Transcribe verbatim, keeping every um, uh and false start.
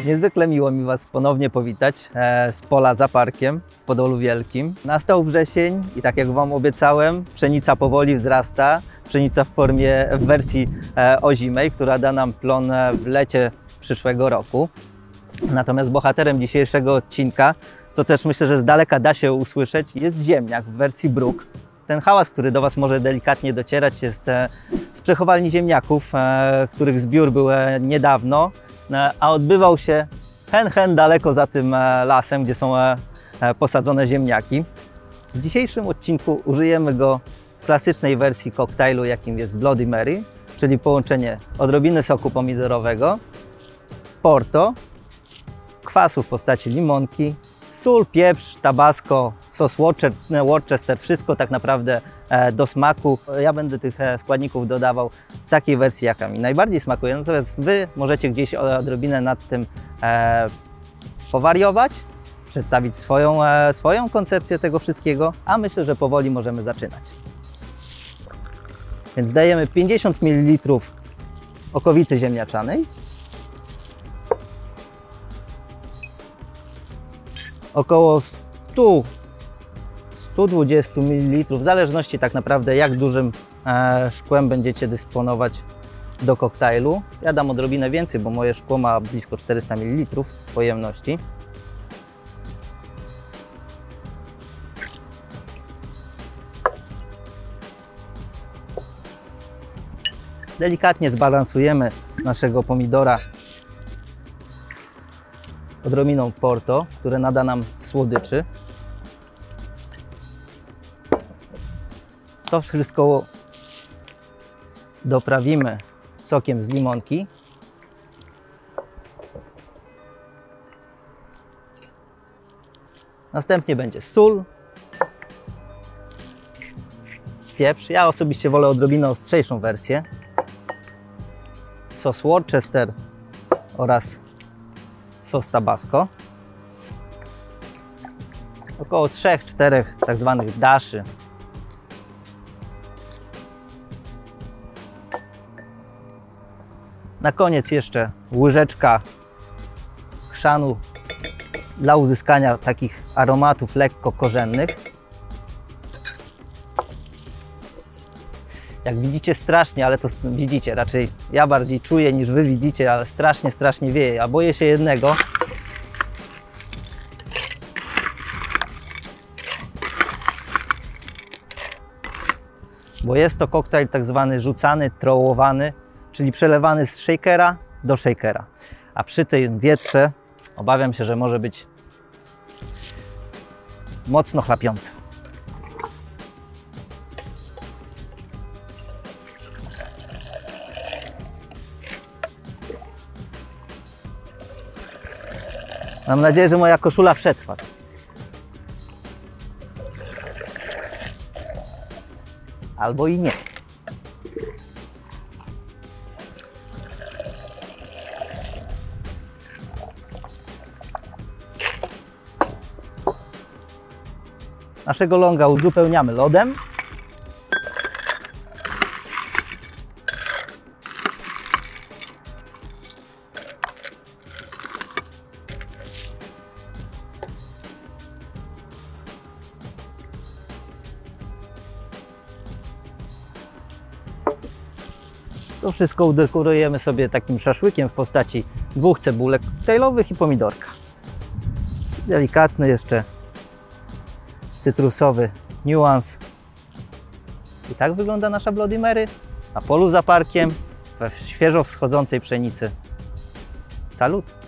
Niezwykle miło mi Was ponownie powitać e, z pola za parkiem w Podolu Wielkim. Nastał wrzesień i tak jak Wam obiecałem, pszenica powoli wzrasta. Pszenica w formie, w wersji e, ozimej, która da nam plon w lecie przyszłego roku. Natomiast bohaterem dzisiejszego odcinka, co też myślę, że z daleka da się usłyszeć, jest ziemniak w wersji bruk. Ten hałas, który do Was może delikatnie docierać, jest e, z przechowalni ziemniaków, e, których zbiór był e, niedawno, e, a odbywał się hen, hen daleko za tym e, lasem, gdzie są e, e, posadzone ziemniaki. W dzisiejszym odcinku użyjemy go w klasycznej wersji koktajlu, jakim jest Bloody Mary, czyli połączenie odrobiny soku pomidorowego, porto, kwasu w postaci limonki, sól, pieprz, tabasco, sos Worcester, wszystko tak naprawdę do smaku. Ja będę tych składników dodawał w takiej wersji, jaka mi najbardziej smakuje, natomiast Wy możecie gdzieś odrobinę nad tym e, powariować, przedstawić swoją, e, swoją koncepcję tego wszystkiego, a myślę, że powoli możemy zaczynać. Więc dajemy pięćdziesiąt mililitrów okowicy ziemniaczanej, około sto do stu dwudziestu mililitrów, w zależności tak naprawdę jak dużym e, szkłem będziecie dysponować do koktajlu. Ja dam odrobinę więcej, bo moje szkło ma blisko czterysta mililitrów pojemności. Delikatnie zbalansujemy naszego pomidora odrobiną porto, które nada nam słodyczy. To wszystko doprawimy sokiem z limonki. Następnie będzie sól, pieprz. Ja osobiście wolę odrobinę ostrzejszą wersję. Sos Worcester oraz sos tabasco. Około trzech czterech tak zwanych daszy. Na koniec jeszcze łyżeczka chrzanu dla uzyskania takich aromatów lekko korzennych. Jak widzicie, strasznie, ale to widzicie, raczej ja bardziej czuję niż Wy widzicie, ale strasznie, strasznie wieje. Ja boję się jednego. Bo jest to koktajl tak zwany rzucany, trołowany, czyli przelewany z shakera do shakera. A przy tym wietrze obawiam się, że może być mocno chlapiący. Mam nadzieję, że moja koszula przetrwa. Albo i nie. Naszego longa uzupełniamy lodem. To wszystko udekorujemy sobie takim szaszłykiem w postaci dwóch cebulek koktajlowych i pomidorka. Delikatny jeszcze cytrusowy niuans. I tak wygląda nasza Bloody Mary na polu za parkiem, we świeżo wschodzącej pszenicy. Salut!